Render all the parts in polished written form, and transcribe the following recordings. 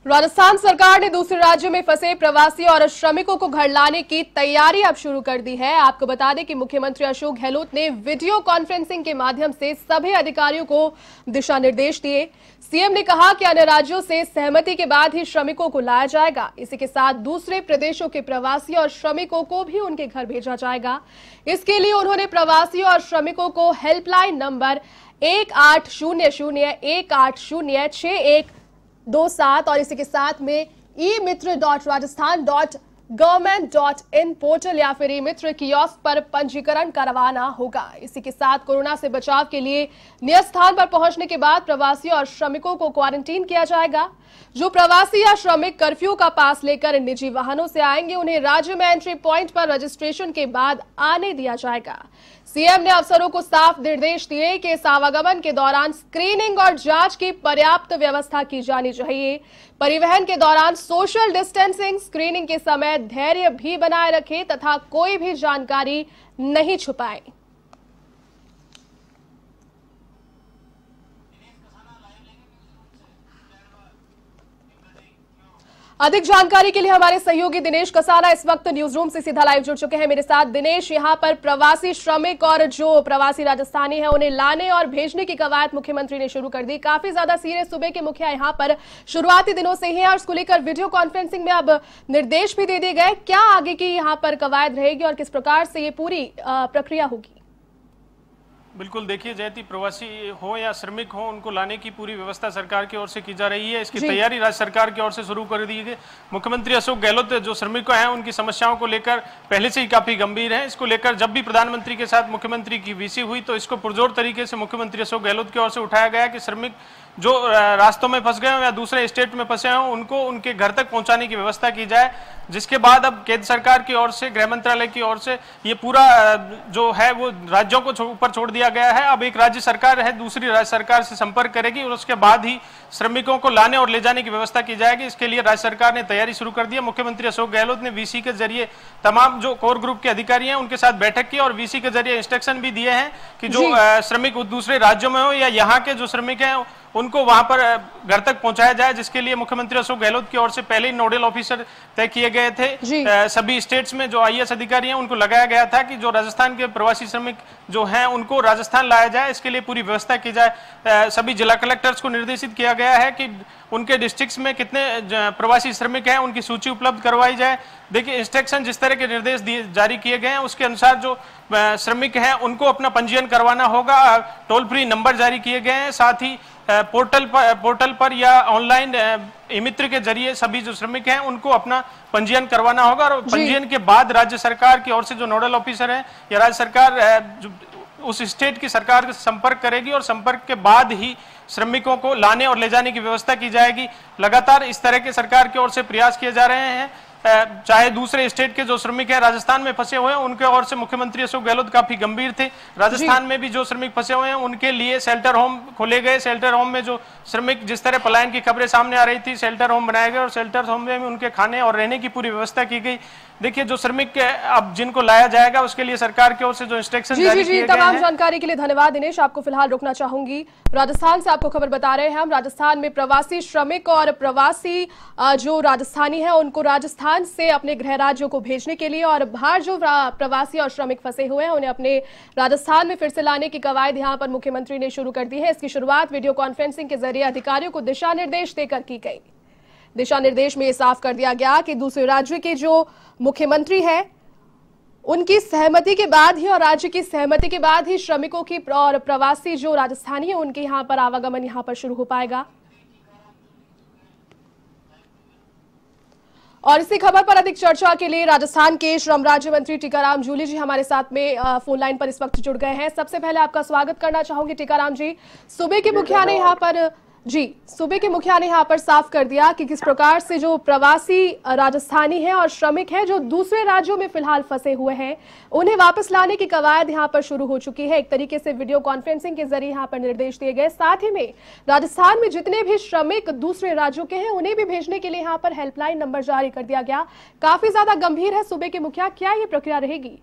राजस्थान सरकार ने दूसरे राज्यों में फंसे प्रवासी और श्रमिकों को घर लाने की तैयारी अब शुरू कर दी है। आपको बता दें कि मुख्यमंत्री अशोक गहलोत ने वीडियो कॉन्फ्रेंसिंग के माध्यम से सभी अधिकारियों को दिशा निर्देश दिए। सीएम ने कहा कि अन्य राज्यों से सहमति के बाद ही श्रमिकों को लाया जाएगा। इसी के साथ दूसरे प्रदेशों के प्रवासी और श्रमिकों को भी उनके घर भेजा जाएगा। इसके लिए उन्होंने प्रवासी और श्रमिकों को हेल्पलाइन नंबर 1800180612 और इसी के साथ में e-mitra.rajasthan.government.in पोर्टल या फिर ई-मित्र कियोस्क पर पंजीकरण करवाना होगा। इसी के साथ कोरोना से बचाव के लिए नियत स्थान पर पहुंचने के बाद प्रवासियों और श्रमिकों को क्वारंटीन किया जाएगा। जो प्रवासी या श्रमिक कर्फ्यू का पास लेकर निजी वाहनों से आएंगे, उन्हें राज्य में एंट्री पॉइंट पर रजिस्ट्रेशन के बाद आने दिया जाएगा। सीएम ने अफसरों को साफ निर्देश दिए कि इस आवागमन के दौरान स्क्रीनिंग और जांच की पर्याप्त व्यवस्था की जानी चाहिए। परिवहन के दौरान सोशल डिस्टेंसिंग, स्क्रीनिंग के समय धैर्य भी बनाए रखें तथा कोई भी जानकारी नहीं छुपाएं। अधिक जानकारी के लिए हमारे सहयोगी दिनेश कसाना इस वक्त न्यूज रूम से सीधा लाइव जुड़ चुके हैं मेरे साथ। दिनेश, यहां पर प्रवासी श्रमिक और जो प्रवासी राजस्थानी है उन्हें लाने और भेजने की कवायद मुख्यमंत्री ने शुरू कर दी। काफी ज्यादा सीरियस सुबह के मुखिया यहां पर शुरुआती दिनों से ही है और इसको लेकर वीडियो कॉन्फ्रेंसिंग में अब निर्देश भी दे दिए गए। क्या आगे की यहाँ पर कवायद रहेगी और किस प्रकार से ये पूरी प्रक्रिया होगी? बिल्कुल, देखिए जयती, प्रवासी हो या श्रमिक हो, उनको लाने की पूरी व्यवस्था सरकार की ओर से की जा रही है। इसकी तैयारी राज्य सरकार की ओर से शुरू कर दी गई। मुख्यमंत्री अशोक गहलोत जो श्रमिक हैं उनकी समस्याओं को लेकर पहले से ही काफी गंभीर है। इसको लेकर जब भी प्रधानमंत्री के साथ मुख्यमंत्री की वीसी हुई तो इसको पुरजोर तरीके से मुख्यमंत्री अशोक गहलोत की ओर से उठाया गया कि श्रमिक जो रास्तों में फंस गए हो या दूसरे स्टेट में फंसे हो उनको उनके घर तक पहुंचाने की व्यवस्था की जाए। जिसके बाद अब केंद्र सरकार की ओर से, गृह मंत्रालय की ओर से ये पूरा जो है वो राज्यों को ऊपर छोड़ दिया गया है। अब एक राज्य सरकार है दूसरी राज्य सरकार से संपर्क करेगी और उसके बाद ही श्रमिकों को लाने और ले जाने की व्यवस्था की जाएगी। इसके लिए राज्य सरकार ने तैयारी शुरू कर दी है। मुख्यमंत्री अशोक गहलोत ने वीसी के जरिए तमाम जो कोर ग्रुप के अधिकारी हैं उनके साथ बैठक की और वीसी के जरिए इंस्ट्रक्शन भी दिए हैं कि जो श्रमिक दूसरे राज्यों में हो या यहाँ के जो श्रमिक हैं उनको वहां पर घर तक पहुंचाया जाए। जिसके लिए मुख्यमंत्री अशोक गहलोत की ओर से पहले ही नोडल ऑफिसर तय किए गए थे। सभी स्टेट्स में जो आईएएस अधिकारी हैं उनको लगाया गया था कि जो राजस्थान के प्रवासी श्रमिक जो हैं उनको राजस्थान लाया जाए। इसके लिए पूरी व्यवस्था की जाए। सभी जिला कलेक्टर्स को निर्देशित किया गया है कि उनके डिस्ट्रिक्ट्स में कितने प्रवासी श्रमिक हैं उनकी सूची उपलब्ध करवाई जाए। देखिए, इंस्ट्रक्शन जिस तरह के निर्देश जारी किए गए हैं उसके अनुसार जो श्रमिक हैं उनको अपना पंजीयन करवाना होगा। टोल फ्री नंबर जारी किए गए हैं। साथ ही पोर्टल पर या ऑनलाइन ई-मित्र के जरिए सभी जो श्रमिक हैं उनको अपना पंजीयन करवाना होगा और पंजीयन के बाद राज्य सरकार की ओर से जो नोडल ऑफिसर हैं या राज्य सरकार उस स्टेट की सरकार से संपर्क करेगी और संपर्क के बाद ही श्रमिकों को लाने और ले जाने की व्यवस्था की जाएगी। लगातार इस तरह के सरकार की ओर से प्रयास किए जा रहे हैं। चाहे दूसरे स्टेट के जो श्रमिक हैं राजस्थान में फंसे हुए हैं उनके ओर से मुख्यमंत्री अशोक गहलोत काफी गंभीर थे। राजस्थान में भी जो श्रमिक फंसे हुए हैं उनके लिए शेल्टर होम खोले गए। शेल्टर होम में जो श्रमिक, जिस तरह पलायन की खबरें सामने आ रही थी, शेल्टर होम बनाए गए और शेल्टर होम में उनके खाने और रहने की पूरी व्यवस्था की गई। देखिए, जो श्रमिक अब जिनको लाया जाएगा उसके लिए सरकार की ओर से जो इंस्ट्रक्शन जारी किए गए हैं। तमाम जानकारी के लिए धन्यवाद दिनेश। आपको फिलहाल रोकना चाहूंगी। राजस्थान से आपको खबर बता रहे हैं हम। राजस्थान में प्रवासी श्रमिक और प्रवासी जो राजस्थानी है उनको राजस्थान से अपने गृह राज्यों को भेजने के लिए और बाहर जो प्रवासी और श्रमिक फंसे हुए हैं उन्हें अपने राजस्थान में फिर से लाने की कवायद यहां पर मुख्यमंत्री ने शुरू कर दी है। इसकी शुरुआत वीडियो कॉन्फ्रेंसिंग के जरिए अधिकारियों को दिशा निर्देश देकर की गई। दिशा निर्देश में यह साफ कर दिया गया कि दूसरे राज्य के जो मुख्यमंत्री है उनकी सहमति के बाद ही और राज्य की सहमति के बाद ही श्रमिकों की और प्रवासी जो राजस्थानी है उनके यहां पर आवागमन यहां पर शुरू हो पाएगा। और इसी खबर पर अधिक चर्चा के लिए राजस्थान के श्रम राज्य मंत्री टीकाराम जूली जी हमारे साथ में फोन लाइन पर इस वक्त जुड़ गए हैं। सबसे पहले आपका स्वागत करना चाहूंगी टीकाराम जी। सूबे के मुखिया ने यहाँ पर साफ कर दिया कि किस प्रकार से जो प्रवासी राजस्थानी हैं और श्रमिक हैं जो दूसरे राज्यों में फिलहाल फंसे हुए हैं उन्हें वापस लाने की कवायद यहाँ पर शुरू हो चुकी है। एक तरीके से वीडियो कॉन्फ्रेंसिंग के जरिए यहाँ पर निर्देश दिए गए। साथ ही में राजस्थान में जितने भी श्रमिक दूसरे राज्यों के हैं उन्हें भी भेजने के लिए यहाँ पर हेल्पलाइन नंबर जारी कर दिया गया। काफी ज्यादा गंभीर है सूबे के मुखिया, क्या ये प्रक्रिया रहेगी?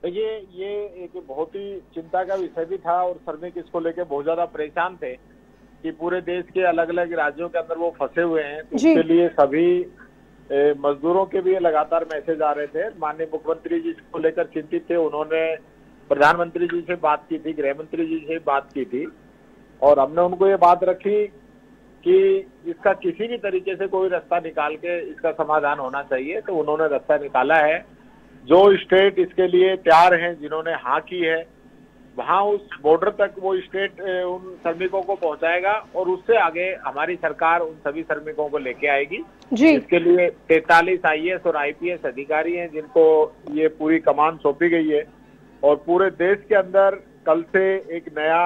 ये एक बहुत ही चिंता का विषय भी था और श्रमिक इसको लेकर बहुत ज्यादा परेशान थे। कि पूरे देश के अलग अलग राज्यों के अंदर वो फंसे हुए हैं, तो जी। उसके लिए सभी मजदूरों के भी लगातार मैसेज आ रहे थे। माननीय मुख्यमंत्री जी इसको लेकर चिंतित थे, उन्होंने प्रधानमंत्री जी से बात की थी, गृह मंत्री जी से बात की थी, और हमने उनको ये बात रखी कि इसका किसी भी तरीके से कोई रास्ता निकाल के इसका समाधान होना चाहिए। तो उन्होंने रास्ता निकाला है। जो स्टेट इसके लिए तैयार हैं, जिन्होंने हाँ की है, वहां उस बॉर्डर तक वो स्टेट उन श्रमिकों को पहुंचाएगा और उससे आगे हमारी सरकार उन सभी श्रमिकों को लेके आएगी। जी। इसके लिए 43 IAS और IPS अधिकारी हैं जिनको ये पूरी कमान सौंपी गई है, और पूरे देश के अंदर कल से एक नया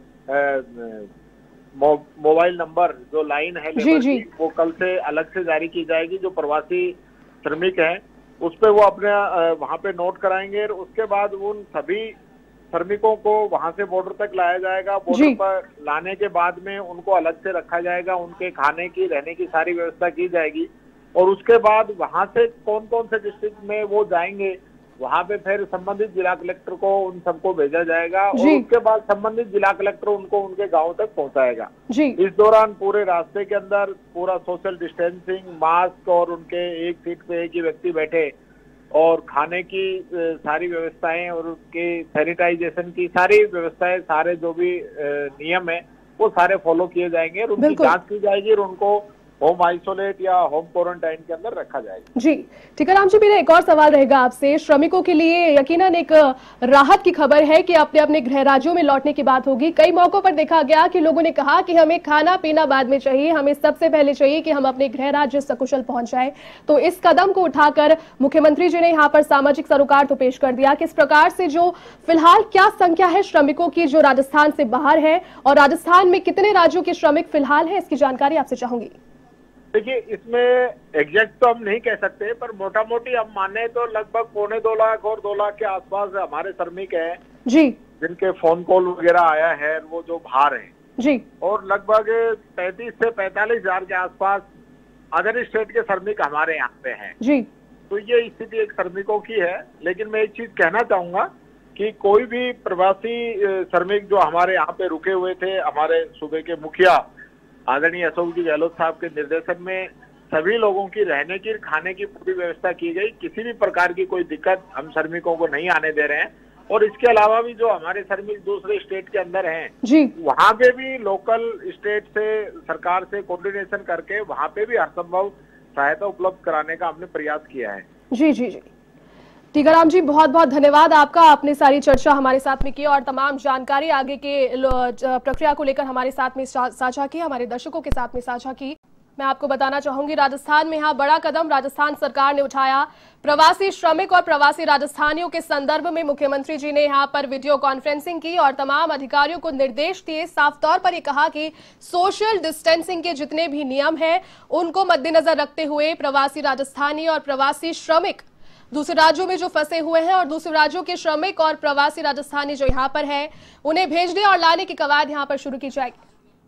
मोबाइल नंबर जो लाइन है लेबर की, वो कल से अलग से जारी की जाएगी। जो प्रवासी श्रमिक हैं उस पे वो अपने वहां पे नोट कराएंगे, और उसके बाद उन सभी श्रमिकों को वहां से बॉर्डर तक लाया जाएगा। बॉर्डर पर लाने के बाद में उनको अलग से रखा जाएगा, उनके खाने की, रहने की सारी व्यवस्था की जाएगी, और उसके बाद वहां से कौन कौन से डिस्ट्रिक्ट में वो जाएंगे, वहां पे फिर संबंधित जिला कलेक्टर को उन सबको भेजा जाएगा, और उसके बाद संबंधित जिला कलेक्टर उनको उनके गांव तक पहुंचाएगा। इस दौरान पूरे रास्ते के अंदर पूरा सोशल डिस्टेंसिंग, मास्क, और उनके एक सीट पे एक ही व्यक्ति बैठे, और खाने की सारी व्यवस्थाएं और उनके सैनिटाइजेशन की सारी व्यवस्थाएं, सारे जो भी नियम है वो सारे फॉलो किए जाएंगे, और उनकी जांच की जाएगी, और उनको होम आइसोलेट या होम क्वारंटाइन के अंदर रखा जाएगा। जी। टीकाराम जी, मेरा एक और सवाल रहेगा आपसे। श्रमिकों के लिए यकीनन एक राहत की खबर है कि अपने अपने गृह राज्यों में लौटने की बात होगी। कई मौकों पर देखा गया कि लोगों ने कहा कि हमें खाना पीना बाद में चाहिए, हमें सबसे पहले चाहिए कि हम अपने गृह राज्य सकुशल पहुंच जाए। तो इस कदम को उठाकर मुख्यमंत्री जी ने यहाँ पर सामाजिक सरोकार तो पेश कर दिया। किस प्रकार से, जो फिलहाल क्या संख्या है श्रमिकों की जो राजस्थान से बाहर है, और राजस्थान में कितने राज्यों के श्रमिक फिलहाल है, इसकी जानकारी आपसे चाहूंगी। देखिए, इसमें एग्जैक्ट तो हम नहीं कह सकते, पर मोटा मोटी हम माने तो लगभग 2.25 लाख और 2 लाख के आसपास हमारे श्रमिक हैं जी, जिनके फोन कॉल वगैरह आया है, वो जो बाहर हैं जी, और लगभग 35 से 45 हजार के आसपास अदर स्टेट के श्रमिक हमारे यहाँ पे हैं जी। तो ये स्थिति एक श्रमिकों की है। लेकिन मैं एक चीज कहना चाहूंगा कि कोई भी प्रवासी श्रमिक जो हमारे यहाँ पे रुके हुए थे, हमारे सूबे के मुखिया आदरणीय अशोक जी गहलोत साहब के निर्देशन में सभी लोगों की रहने की, खाने की पूरी व्यवस्था की गई। किसी भी प्रकार की कोई दिक्कत हम श्रमिकों को नहीं आने दे रहे हैं। और इसके अलावा भी जो हमारे श्रमिक दूसरे स्टेट के अंदर हैं जी, वहाँ पे भी लोकल स्टेट से, सरकार से कोऑर्डिनेशन करके वहाँ पे भी हर संभव सहायता उपलब्ध कराने का हमने प्रयास किया है। जी जी जी। टीकाराम जी, बहुत बहुत धन्यवाद आपका। आपने सारी चर्चा हमारे साथ में की और तमाम जानकारी आगे के प्रक्रिया को लेकर हमारे साथ में साझा की, हमारे दर्शकों के साथ में साझा की। मैं आपको बताना चाहूंगी, राजस्थान में यहाँ बड़ा कदम राजस्थान सरकार ने उठाया। प्रवासी श्रमिक और प्रवासी राजस्थानियों के संदर्भ में मुख्यमंत्री जी ने यहाँ पर वीडियो कॉन्फ्रेंसिंग की और तमाम अधिकारियों को निर्देश दिए। साफ तौर पर ये कहा कि सोशल डिस्टेंसिंग के जितने भी नियम हैं उनको मद्देनजर रखते हुए प्रवासी राजस्थानी और प्रवासी श्रमिक दूसरे राज्यों में जो फंसे हुए हैं, और दूसरे राज्यों के श्रमिक और प्रवासी राजस्थानी जो यहाँ पर है, उन्हें भेजने और लाने की कवायद यहाँ पर शुरू की जाएगी।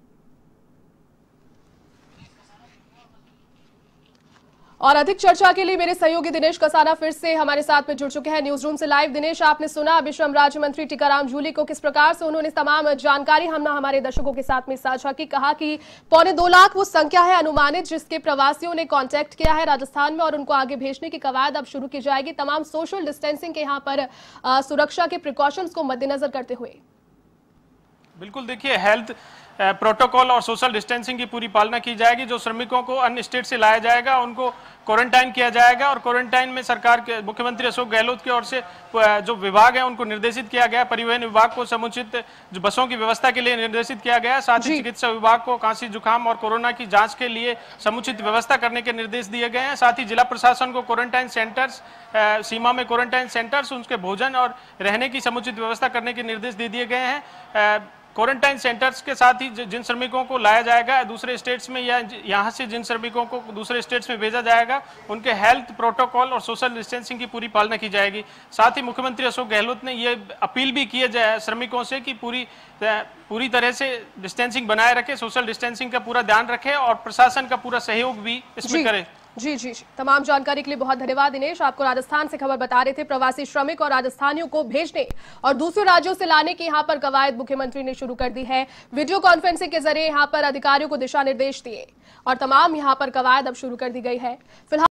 और अधिक चर्चा के लिए मेरे सहयोगी दिनेश कसाना फिर से हमारे साथ में जुड़ चुके हैं न्यूज रूम से लाइव। दिनेश, आपने सुना अभी श्रम राज्य मंत्री टीकाराम जूली को, किस प्रकार से उन्होंने तमाम जानकारी हमारे दर्शकों के साथ में साझा की। कहा कि 2.25 लाख वो संख्या है अनुमानित जिसके प्रवासियों ने कांटेक्ट किया है राजस्थान में, और उनको आगे भेजने की कवायद अब शुरू की जाएगी, तमाम सोशल डिस्टेंसिंग के यहाँ पर सुरक्षा के प्रिकॉशंस को मद्देनजर करते हुए। बिल्कुल, देखिए, हेल्थ प्रोटोकॉल और सोशल डिस्टेंसिंग की पूरी पालना की जाएगी। जो श्रमिकों को अन्य स्टेट से लाया जाएगा उनको क्वारंटाइन किया जाएगा, और क्वारंटाइन में सरकार के मुख्यमंत्री अशोक गहलोत की ओर से जो विभाग है उनको निर्देशित किया गया। परिवहन विभाग को समुचित जो बसों की व्यवस्था के लिए निर्देशित किया गया। साथ ही चिकित्सा विभाग को खांसी जुकाम और कोरोना की जांच के लिए समुचित व्यवस्था करने के निर्देश दिए गए हैं। साथ ही जिला प्रशासन को क्वारंटाइन सेंटर्स, सीमा में क्वारंटाइन सेंटर्स, उनके भोजन और रहने की समुचित व्यवस्था करने के निर्देश दे दिए गए हैं। क्वारंटाइन सेंटर्स के साथ ही जिन श्रमिकों को लाया जाएगा दूसरे स्टेट्स में, या यहाँ से जिन श्रमिकों को दूसरे स्टेट्स में भेजा जाएगा, उनके हेल्थ प्रोटोकॉल और सोशल डिस्टेंसिंग की पूरी पालना की जाएगी। साथ ही मुख्यमंत्री अशोक गहलोत ने ये अपील भी की है श्रमिकों से कि पूरी तरह से डिस्टेंसिंग बनाए रखे, सोशल डिस्टेंसिंग का पूरा ध्यान रखे और प्रशासन का पूरा सहयोग भी इसमें करे। जी जी जी, तमाम जानकारी के लिए बहुत धन्यवाद दिनेश। आपको राजस्थान से खबर बता रहे थे। प्रवासी श्रमिक और राजस्थानियों को भेजने और दूसरे राज्यों से लाने की यहां पर कवायद मुख्यमंत्री ने शुरू कर दी है। वीडियो कॉन्फ्रेंसिंग के जरिए यहां पर अधिकारियों को दिशा निर्देश दिए और तमाम यहां पर कवायद अब शुरू कर दी गई है। फिलहाल